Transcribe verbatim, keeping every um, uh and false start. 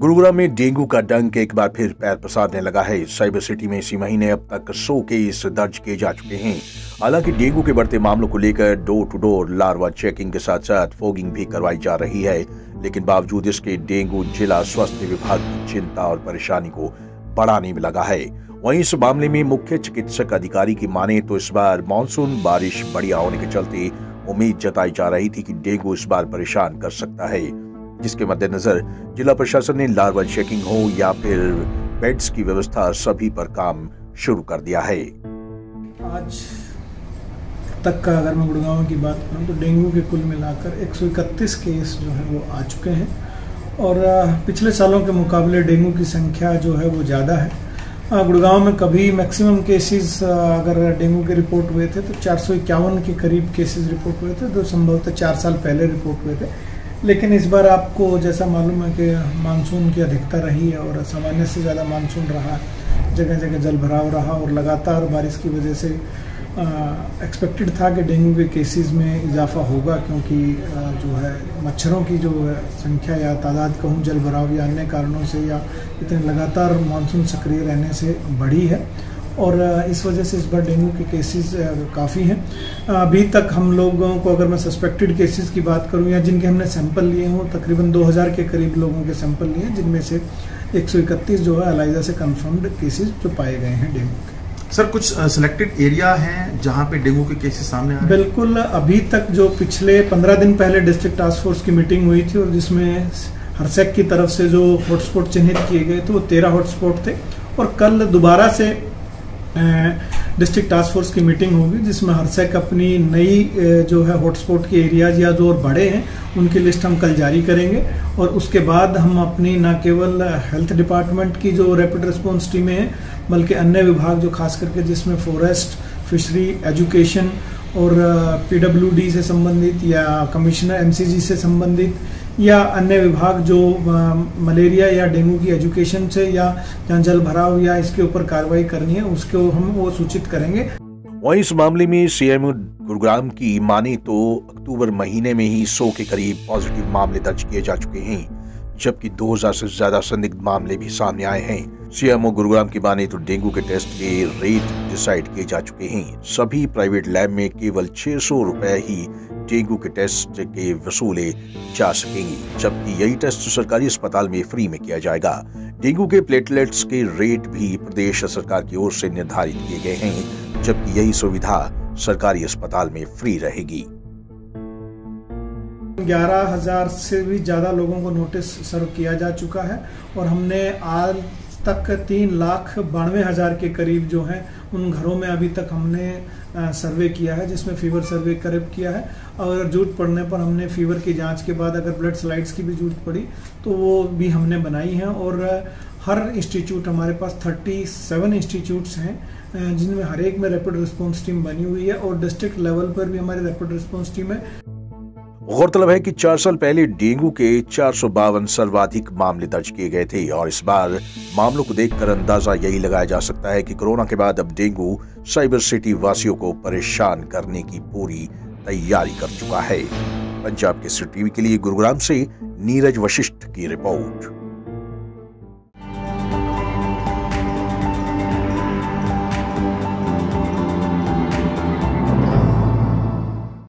गुरुग्राम में डेंगू का डंक एक बार फिर पैर पसारने लगा है। साइबर सिटी में इसी महीने अब तक सौ केस दर्ज किए जा चुके हैं। हालांकि डेंगू के बढ़ते मामलों को लेकर door to door larva checking के साथ साथ फॉगिंग भी करवाई जा रही है, लेकिन बावजूद इसके डेंगू जिला स्वास्थ्य विभाग की चिंता और परेशानी को बढ़ाने में लगा है। वहीं इस मामले में मुख्य चिकित्सक अधिकारी की माने तो इस बार मानसून बारिश बढ़िया होने के चलते उम्मीद जताई जा रही थी कि डेंगू इस बार परेशान कर सकता है, जिसके मद्देनजर जिला प्रशासन ने लार्वा चेकिंग हो या फिर बेड्स की व्यवस्था सभी पर काम शुरू कर दिया है। आज तक का अगर मैं गुड़गांव की बात करूं तो डेंगू के कुल मिलाकर एक सौ इकतीस केस जो है वो आ चुके हैं और पिछले सालों के मुकाबले डेंगू की संख्या जो है वो ज़्यादा है। गुड़गांव में कभी मैक्सिमम केसेस अगर डेंगू के रिपोर्ट हुए थे तो चार सौ इक्यावन के करीब केसेस रिपोर्ट हुए थे, जो संभवतः चार साल पहले रिपोर्ट हुए थे। लेकिन इस बार आपको जैसा मालूम है कि मानसून की अधिकता रही है और सामान्य से ज़्यादा मानसून रहा, जगह जगह जल भराव रहा और लगातार बारिश की वजह से एक्सपेक्टेड था कि डेंगू के केसेस में इजाफा होगा, क्योंकि आ, जो है मच्छरों की जो संख्या या तादाद कहूँ जल भराव या अन्य कारणों से या इतने लगातार मानसून सक्रिय रहने से बढ़ी है और इस वजह से इस बार डेंगू के केसेस काफ़ी हैं। अभी तक हम लोगों को अगर मैं सस्पेक्टेड केसेस की बात करूं या जिनके हमने सैंपल लिए हों, तकरीबन दो हज़ार के करीब लोगों के सैंपल लिए, जिनमें से एक सौ इकतीस जो है एलाइजा से कंफर्म्ड केसेस जो पाए गए हैं डेंगू के। सर, कुछ सिलेक्टेड एरिया हैं जहां पे डेंगू के केसेस सामने आए? बिल्कुल, अभी तक जो पिछले पंद्रह दिन पहले डिस्ट्रिक्ट टास्क फोर्स की मीटिंग हुई थी और जिसमें हरसैक की तरफ से जो हॉटस्पॉट चिन्हित किए गए थे वो तेरह हॉटस्पॉट थे और कल दोबारा से डिस्ट्रिक्ट टास्क फोर्स की मीटिंग होगी, जिसमें हरसैक अपनी नई जो है हॉटस्पॉट के एरियाज या जो और बड़े हैं उनकी लिस्ट हम कल जारी करेंगे और उसके बाद हम अपनी न केवल हेल्थ डिपार्टमेंट की जो रैपिड रिस्पॉन्स टीमें हैं बल्कि अन्य विभाग जो खास करके जिसमें फॉरेस्ट, फिशरी, एजुकेशन और पीडब्ल्यूडी से संबंधित या कमिश्नर एमसीजी से संबंधित या अन्य विभाग जो मलेरिया या डेंगू की एजुकेशन से या जहाँ जल भराव या इसके ऊपर कार्रवाई करनी है उसको हम वो सूचित करेंगे। वहीं इस मामले में सीएम गुरुग्राम की माने तो अक्टूबर महीने में ही सौ के करीब पॉजिटिव मामले दर्ज किए जा चुके हैं, जबकि दो हज़ार से ज्यादा संदिग्ध मामले भी सामने आए हैं। सीएमओ गुरुग्राम की माने तो डेंगू के टेस्ट के रेट डिसाइड किए जा चुके हैं। सभी प्राइवेट लैब में केवल छह सौ रुपए ही डेंगू के टेस्ट के वसूले जा सकेंगे, जबकि यही टेस्ट सरकारी अस्पताल में फ्री में किया जाएगा। डेंगू के प्लेटलेट्स के रेट भी प्रदेश सरकार की ओर से निर्धारित किए गए हैं, जबकि यही सुविधा सरकारी अस्पताल में फ्री रहेगी। ग्यारह हजार से भी ज्यादा लोगों को नोटिस सर्व किया जा चुका है और हमने आज तक तीन लाख बानवे हजार के करीब जो है उन घरों में अभी तक हमने सर्वे किया है, जिसमें फीवर सर्वे करीब किया है और जरूरत पड़ने पर हमने फीवर की जांच के बाद अगर ब्लड स्लाइड्स की भी जरूरत पड़ी तो वो भी हमने बनाई है और हर इंस्टीट्यूट हमारे पास सैंतीस इंस्टीट्यूट्स हैं जिनमें हर एक में रैपिड रिस्पॉन्स टीम बनी हुई है और डिस्ट्रिक्ट लेवल पर भी हमारी रैपिड रिस्पॉन्स टीम है। गौरतलब है कि चार साल पहले डेंगू के चार सौ बावन सर्वाधिक मामले दर्ज किए गए थे और इस बार मामलों को देखकर अंदाजा यही लगाया जा सकता है कि कोरोना के बाद अब डेंगू साइबर सिटी वासियों को परेशान करने की पूरी तैयारी कर चुका है। पंजाब केसरी टीवी के लिए गुरुग्राम से नीरज वशिष्ठ की रिपोर्ट।